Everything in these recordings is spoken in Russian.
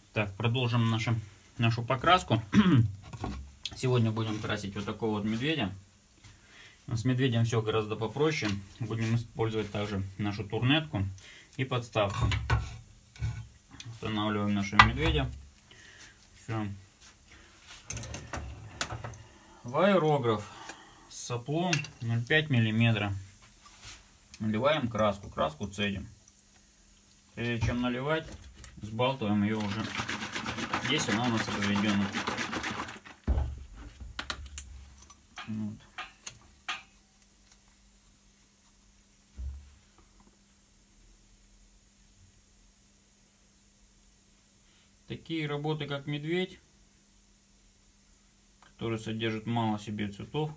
Так, продолжим нашу покраску. Сегодня будем красить вот такого вот медведя. С медведем все гораздо попроще. Будем использовать также нашу турнетку и подставку. Устанавливаем нашего медведя. Все. В аэрограф с соплом 0,5 мм. Наливаем краску. Краску цедим. Прежде чем наливать, сбалтываем ее уже, если она у нас разведена. Вот. Такие работы, как медведь, который содержит мало себе цветов,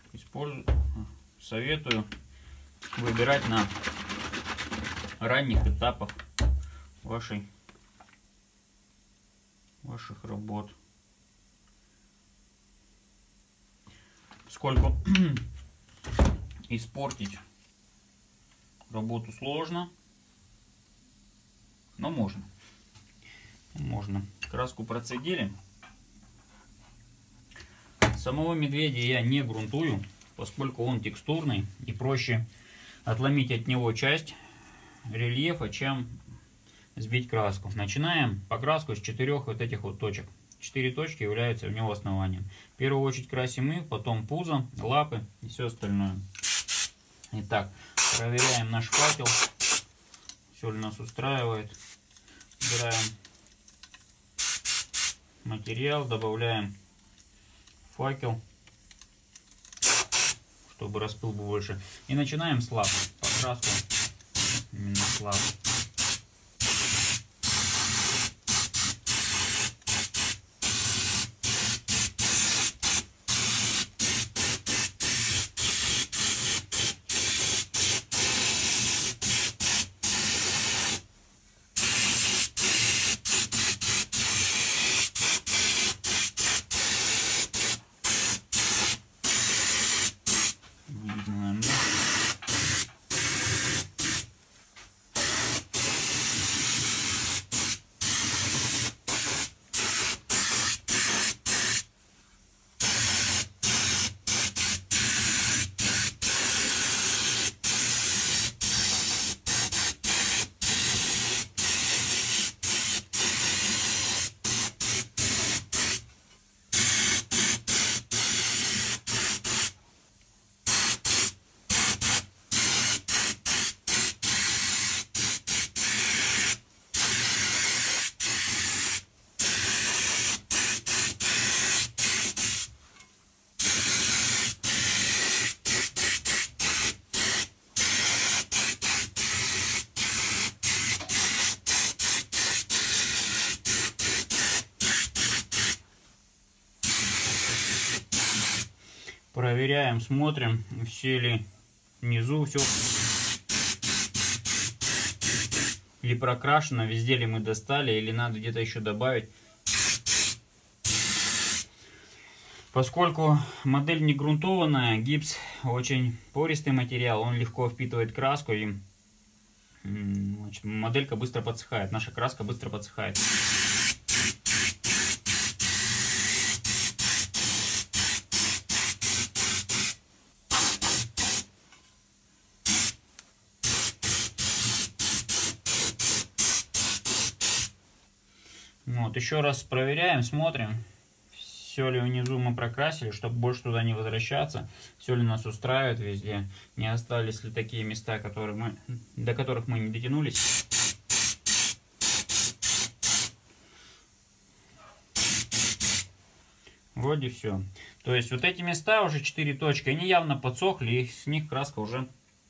советую выбирать на ранних этапах ваших работ. Поскольку испортить работу сложно, но можно. Краску процедили. Самого медведя я не грунтую, поскольку он текстурный и проще отломить от него часть рельефа, чем сбить краску. Начинаем покраску с 4 вот этих вот точек. 4 точки являются у него основанием. В первую очередь красим их, потом пузо, лапы и все остальное. Итак, проверяем наш факел. Все ли нас устраивает. Убираем материал, добавляем факел, чтобы распыл был больше. И начинаем с лапы. Покраску именно с лапы. Проверяем, смотрим, все ли внизу все ли прокрашено, везде ли мы достали, или надо где-то еще добавить. Поскольку модель не грунтованная, гипс очень пористый материал, он легко впитывает краску, и моделька быстро подсыхает, наша краска быстро подсыхает. Вот, еще раз проверяем, смотрим, все ли внизу мы прокрасили, чтобы больше туда не возвращаться, все ли нас устраивает везде, не остались ли такие места, до которых мы не дотянулись. Вроде все. То есть вот эти места, уже 4 точки, они явно подсохли, и с них краска уже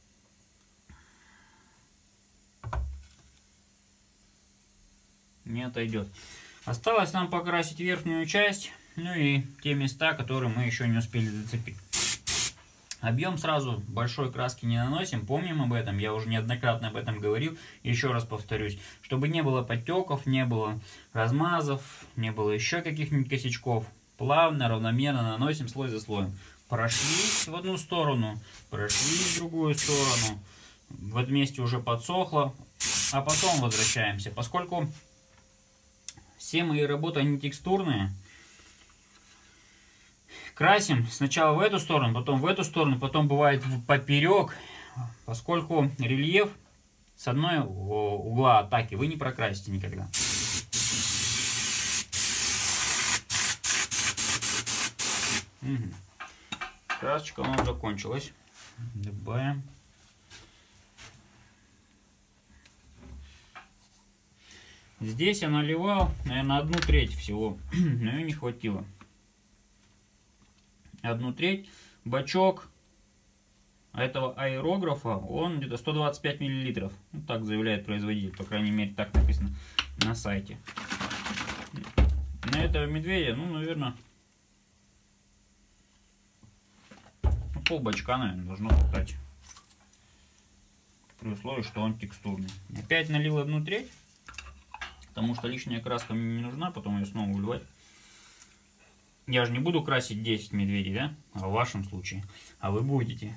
не отойдет. Осталось нам покрасить верхнюю часть, ну и те места, которые мы еще не успели зацепить. Объем сразу большой краски не наносим, помним об этом, я уже неоднократно об этом говорил, еще раз повторюсь, чтобы не было подтеков, не было размазов, не было еще каких-нибудь косячков. Плавно, равномерно наносим слой за слоем. Прошлись в одну сторону, прошлись в другую сторону, в этом месте уже подсохло, а потом возвращаемся, поскольку все мои работы, они текстурные. Красим сначала в эту сторону, потом в эту сторону, потом бывает поперек, поскольку рельеф с одной угла атаки вы не прокрасите никогда. Угу. Красочка у нас закончилась. Добавим. Здесь я наливал, наверное, 1/3 всего, но ее не хватило. 1/3. Бачок этого аэрографа, он где-то 125 мл. Ну, так заявляет производитель, по крайней мере, так написано на сайте. На этого медведя, ну, наверное, пол-бачка, наверное, должно хватать. При условии, что он текстурный. Опять налил 1/3, потому что лишняя краска мне не нужна, потом ее снова выливать. Я же не буду красить 10 медведей, да? А в вашем случае. А вы будете.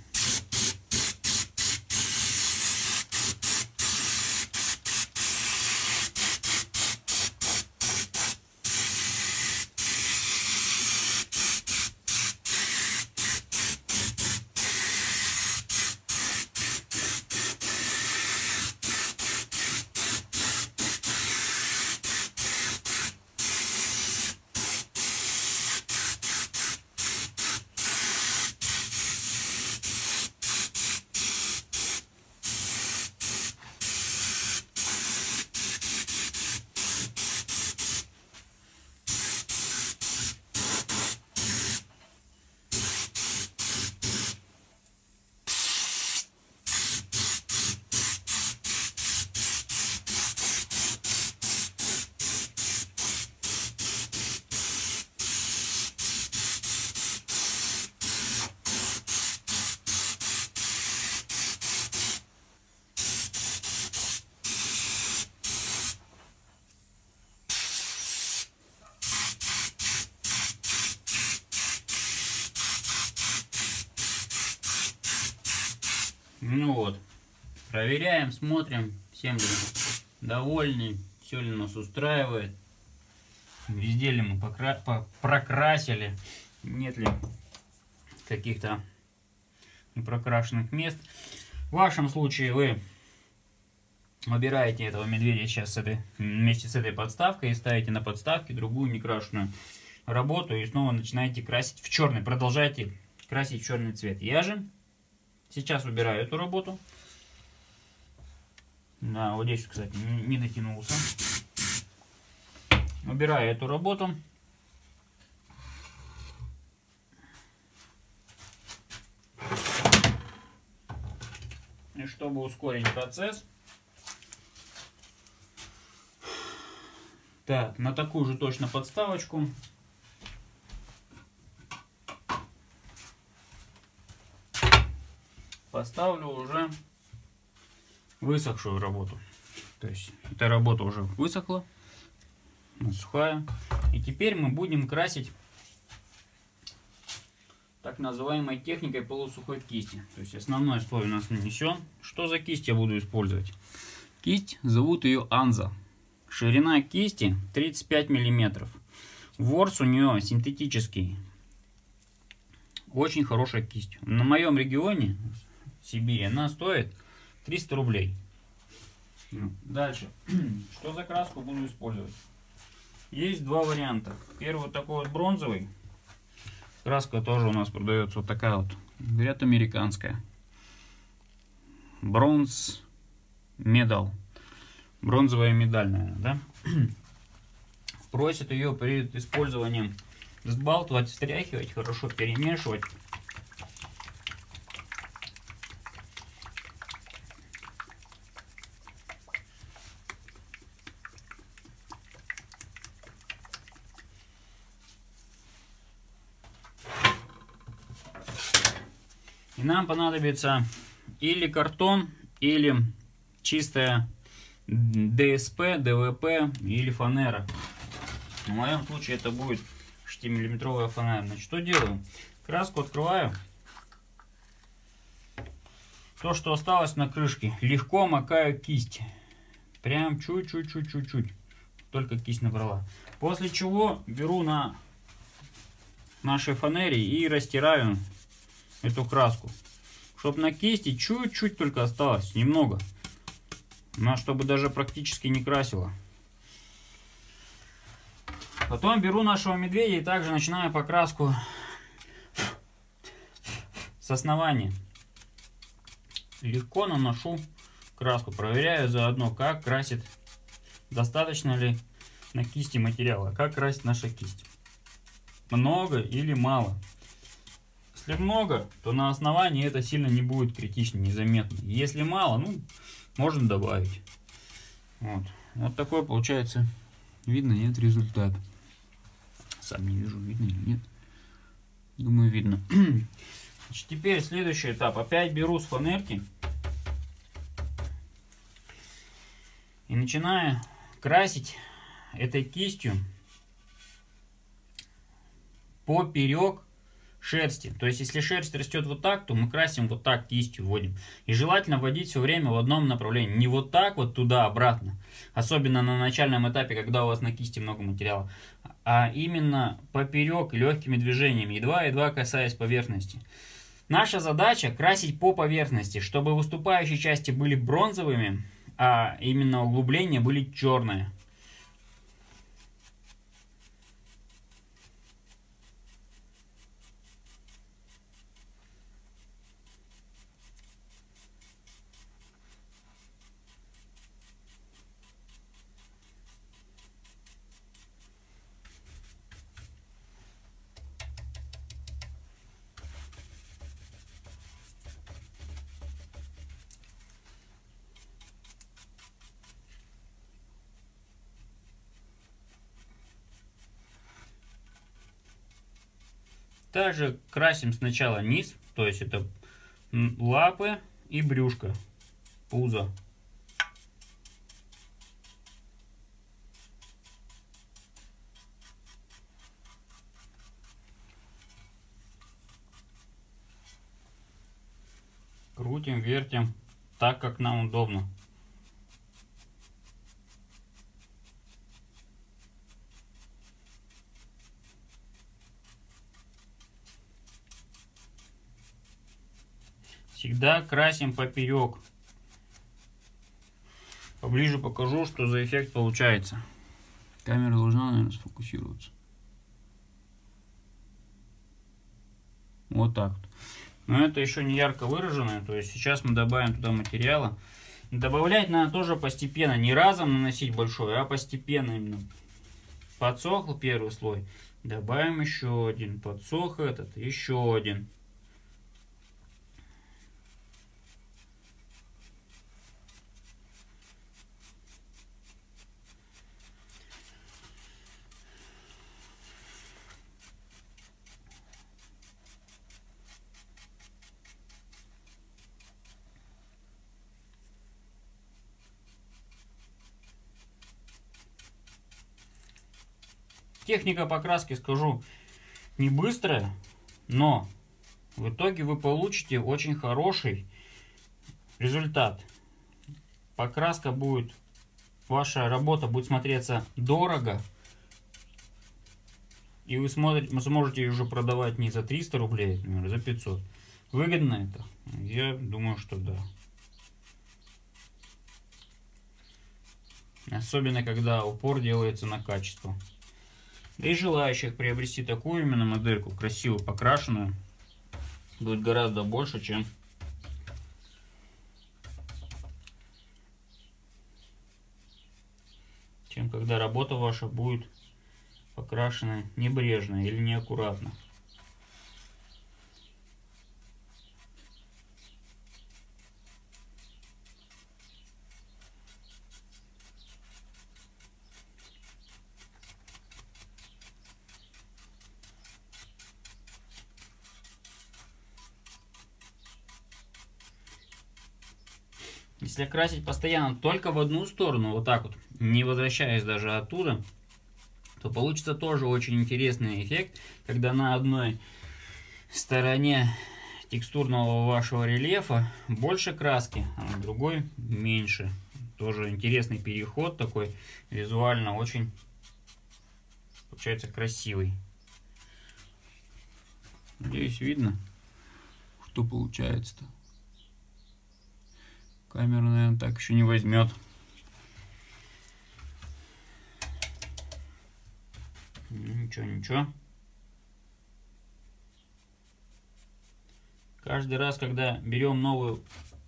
Ну вот, проверяем, смотрим, всем ли довольны, все ли нас устраивает, везде ли мы прокрасили, нет ли каких-то непрокрашенных мест. В вашем случае вы выбираете этого медведя сейчас вместе с этой подставкой и ставите на подставке другую некрашенную работу и снова начинаете красить в черный, продолжайте красить в черный цвет. Я же сейчас убираю эту работу. Да, вот здесь, кстати, не дотянулся. Убираю эту работу. И чтобы ускорить процесс, так, на такую же точно подставочку поставлю уже высохшую работу. То есть эта работа уже высохла, сухая. И теперь мы будем красить так называемой техникой полусухой кисти. То есть основной слой у нас нанесен. Что за кисть я буду использовать? Кисть, зовут ее Анза. Ширина кисти 35 мм. Ворс у нее синтетический. Очень хорошая кисть. На моем регионе, Сибири, она стоит 300 рублей. Дальше. Что за краску буду использовать? Есть два варианта. Первый вот такой вот бронзовый. Краска тоже у нас продается вот такая вот. Говорят, американская. Бронз медал. Бронзовая медаль, наверное, да? Просят ее перед использованием взбалтывать, встряхивать, хорошо перемешивать. И нам понадобится или картон, или чистая ДСП, ДВП или фанера. В моем случае это будет 6-миллиметровая фанера. Значит, что делаю? Краску открываю. То, что осталось на крышке, легко макаю кисть. Прям чуть-чуть. только кисть набрала. После чего беру на нашей фанере и растираю эту краску. Чтобы на кисти чуть-чуть только осталось, немного. Но чтобы даже практически не красила. Потом беру нашего медведя и также начинаю покраску с основания. Легко наношу краску. Проверяю заодно, как красит, достаточно ли на кисти материала, как красит наша кисть. Много или мало. Если много, то на основании это сильно не будет критично, незаметно. Если мало, ну, можно добавить. Вот такой получается. Видно, нет, результат. Сам не вижу, видно или нет. Думаю, видно. Значит, теперь следующий этап. Опять беру с фанерки и начинаю красить этой кистью поперек шерсти. То есть, если шерсть растет вот так, то мы красим вот так, кистью вводим. И желательно вводить все время в одном направлении. Не вот так вот туда-обратно. Особенно на начальном этапе, когда у вас на кисти много материала. А именно поперек легкими движениями, едва-едва касаясь поверхности. Наша задача красить по поверхности, чтобы выступающие части были бронзовыми, а именно углубления были черные. Также красим сначала низ, то есть это лапы и брюшко, пузо. Крутим, вертим так, как нам удобно. Всегда красим поперек. Поближе покажу, что за эффект получается. Камера должна, наверное, сфокусироваться. Вот так вот. Но это еще не ярко выраженное, то есть сейчас мы добавим туда материала. Добавлять надо тоже постепенно, не разом наносить большой, а постепенно именно. Подсохл первый слой, добавим еще один, подсох этот, еще один. Техника покраски, скажу, не быстрая, но в итоге вы получите очень хороший результат. Покраска будет, ваша работа будет смотреться дорого, и вы сможете ее уже продавать не за 300 рублей, например, за 500. Выгодно это? Я думаю, что да. Особенно, когда упор делается на качество. Да и желающих приобрести такую именно модельку, красиво покрашенную, будет гораздо больше, чем когда работа ваша будет покрашена небрежно или неаккуратно. Если красить постоянно только в одну сторону, вот так вот, не возвращаясь даже оттуда, то получится тоже очень интересный эффект, когда на одной стороне текстурного вашего рельефа больше краски, а на другой меньше. Тоже интересный переход такой, визуально очень получается красивый. Надеюсь, видно, что получается-то. Камера, наверное, так еще не возьмет. Ничего, ничего. Каждый раз, когда берем новую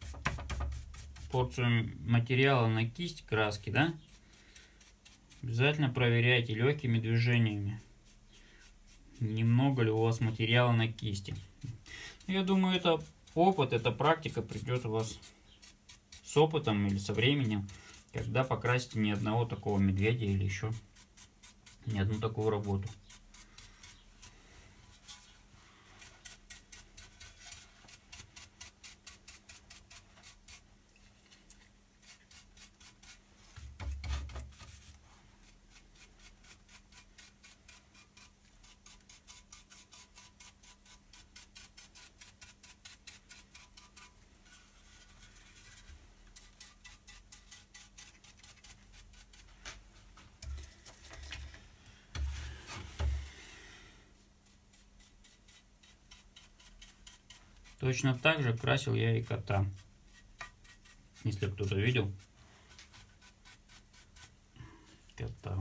порцию материала на кисть краски, да, обязательно проверяйте легкими движениями, немного ли у вас материала на кисти. Я думаю, это опыт, эта практика придет у вас с опытом или со временем, когда покрасите ни одного такого медведя или еще ни одну такую работу. Точно так же красил я и кота. Если кто-то видел кота.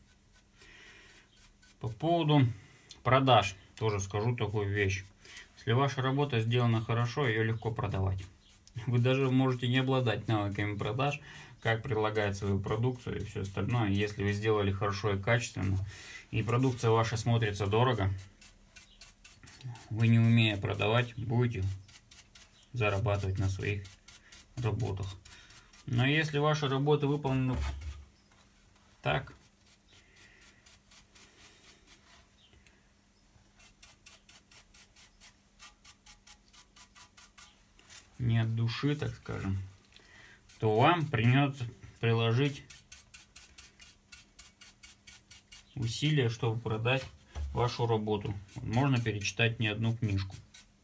По поводу продаж тоже скажу такую вещь. Если ваша работа сделана хорошо, ее легко продавать. Вы даже можете не обладать навыками продаж, как предлагать свою продукцию и все остальное. Если вы сделали хорошо и качественно, и продукция ваша смотрится дорого, вы, не умея продавать, будете зарабатывать на своих работах. Но если ваши работы выполнены так, не от души, так скажем, то вам придется приложить усилия, чтобы продать вашу работу. Можно перечитать не одну книжку.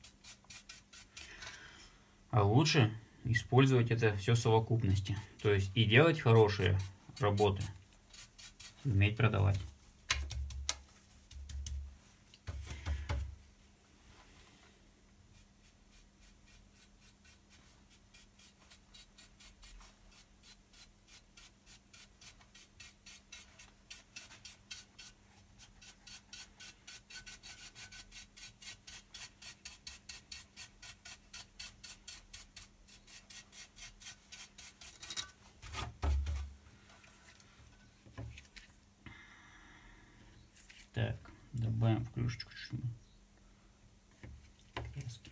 А лучше использовать это все в совокупности. То есть и делать хорошие работы, уметь продавать. Так, добавим в крышечку чуть-чуть краски.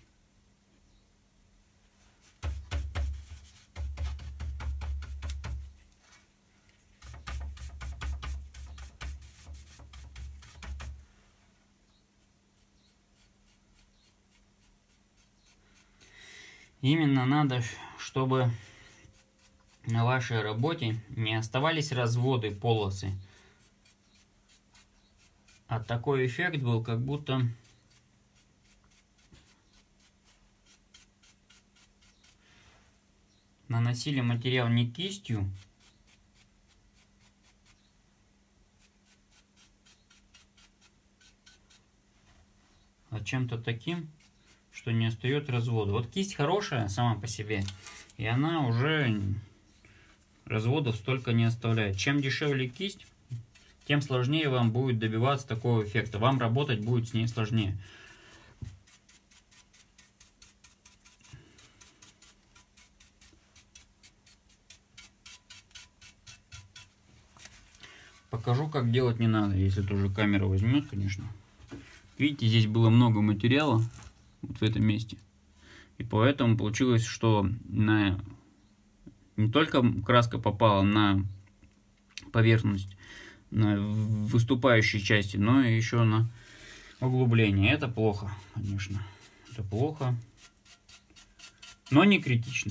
Именно надо, чтобы на вашей работе не оставались разводы, полосы. А такой эффект был, как будто наносили материал не кистью, а чем-то таким, что не остается развода. Вот кисть хорошая сама по себе, и она уже разводов столько не оставляет. Чем дешевле кисть, тем сложнее вам будет добиваться такого эффекта. Вам работать будет с ней сложнее. Покажу, как делать не надо, если тоже камера возьмет, конечно. Видите, здесь было много материала вот в этом месте. И поэтому получилось, что не только краска попала на поверхность, на выступающей части, но и еще на углубление. Это плохо, конечно. Это плохо, но не критично.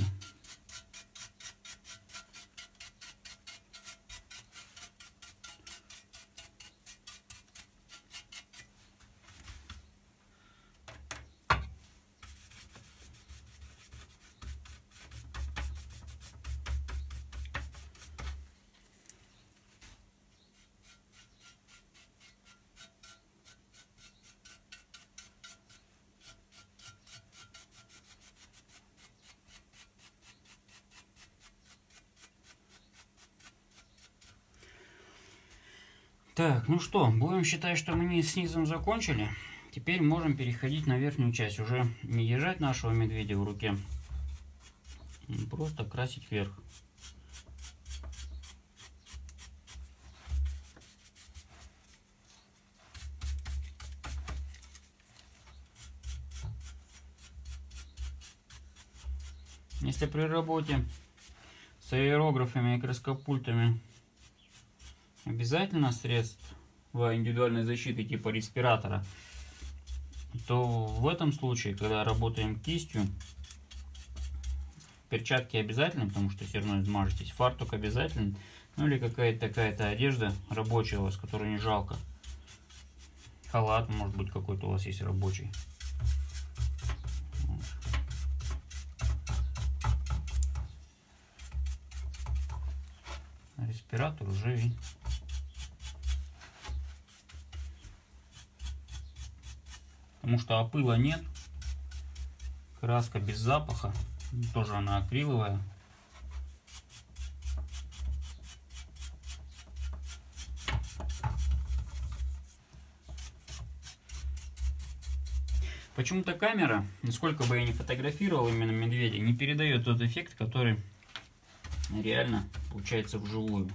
Так, ну что, будем считать, что мы с низом закончили. Теперь можем переходить на верхнюю часть. Уже не держать нашего медведя в руке, просто красить вверх. Если при работе с аэрографами и краскопультами обязательно средства индивидуальной защиты типа респиратора, то в этом случае, когда работаем кистью, перчатки обязательно, потому что все равно измажетесь, фартук обязательно, ну или какая-то такая-то одежда рабочая у вас, которую не жалко. Халат, может быть, какой-то у вас есть рабочий. Респиратор уже потому что опыла нет, краска без запаха, тоже она акриловая. Почему-то камера, насколько бы я ни фотографировал именно медведя, не передает тот эффект, который реально получается вживую.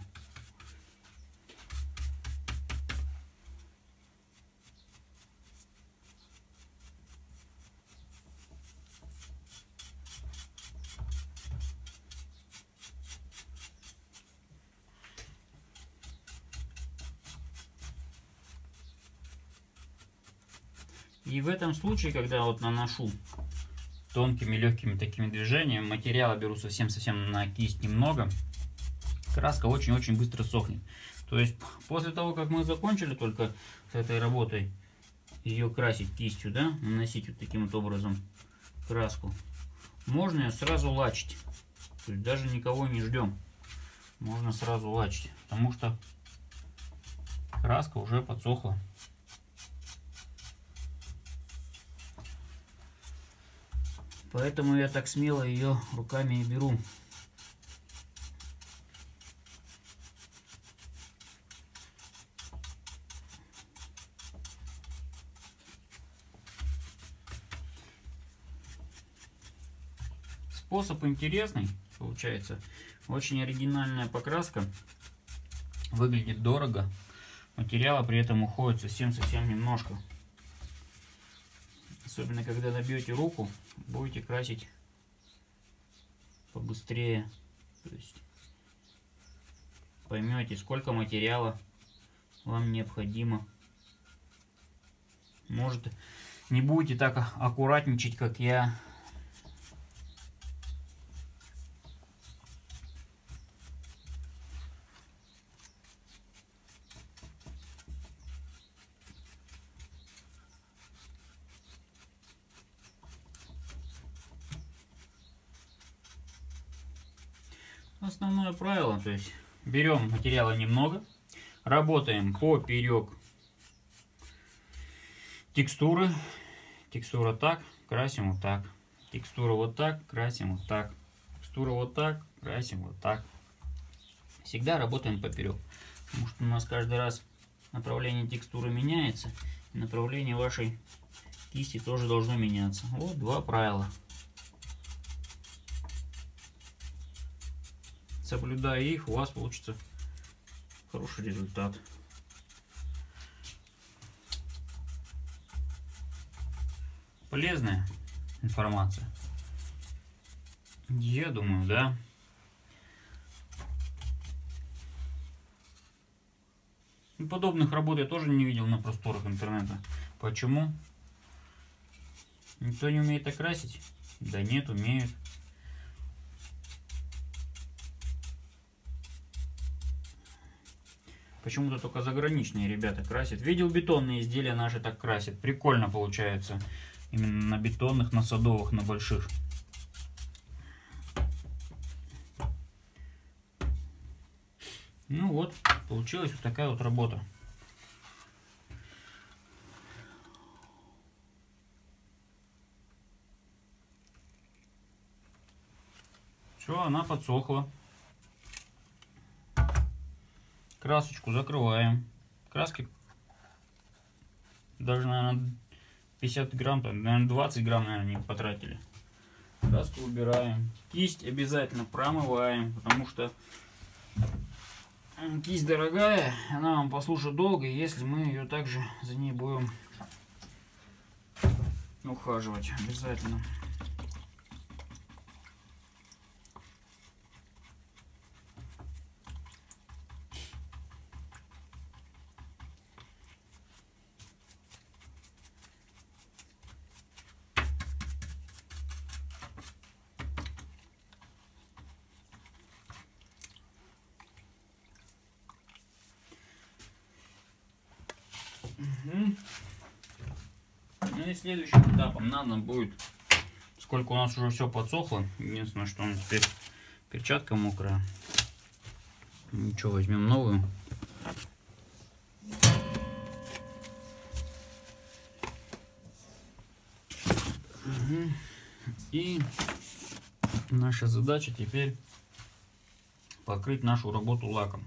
И в этом случае, когда вот наношу тонкими легкими такими движениями, материала беру совсем на кисть немного, краска очень-очень быстро сохнет. То есть после того, как мы закончили только с этой работой, ее красить кистью, да, наносить вот таким вот образом краску, можно ее сразу лачить. То есть даже никого не ждем. Можно сразу лачить, потому что краска уже подсохла. Поэтому я так смело ее руками и беру. Способ интересный получается. Очень оригинальная покраска. Выглядит дорого. Материала при этом уходит совсем немножко. Особенно когда набьете руку, будете красить побыстрее. То есть поймете, сколько материала вам необходимо. Может, не будете так аккуратничать, как я. Основное правило, то есть берем материала немного, работаем поперек текстуры. Текстура так, красим вот так. Текстура вот так, красим вот так. Текстура вот так, красим вот так. Всегда работаем поперек, потому что у нас каждый раз направление текстуры меняется, и направление вашей кисти тоже должно меняться. Вот два правила. Соблюдая их, у вас получится хороший результат. Полезная информация. Я думаю, да. Подобных работ я тоже не видел на просторах интернета. Почему? Никто не умеет окрасить? Да нет, умеют. Почему-то только заграничные ребята красят. Видел, бетонные изделия наши так красят. Прикольно получается. Именно на бетонных, на садовых, на больших. Ну вот, получилась вот такая вот работа. Все, она подсохла. Красочку закрываем. краски даже, наверное, 50 грамм, наверное, 20 грамм, наверное, не потратили. Краску убираем. Кисть обязательно промываем, потому что кисть дорогая, она вам послужит долго, если мы ее также за ней будем ухаживать обязательно. Ну и следующим этапом надо будет, сколько у нас уже все подсохло, единственное, что у нас теперь перчатка мокрая. Ничего, возьмем новую. И наша задача теперь покрыть нашу работу лаком.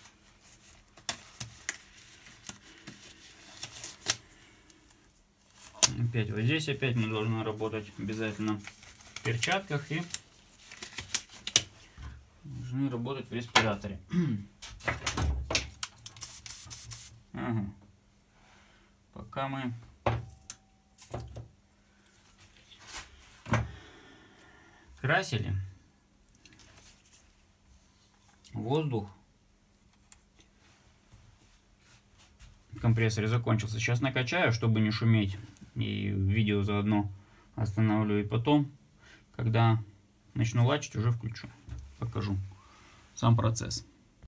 Опять вот здесь опять мы должны работать обязательно в перчатках и должны работать в респираторе. Ага. Пока мы красили, воздух в компрессоре закончился. Сейчас накачаю, чтобы не шуметь. И видео заодно остановлю. И потом, когда начну лачить, уже включу. Покажу сам процесс.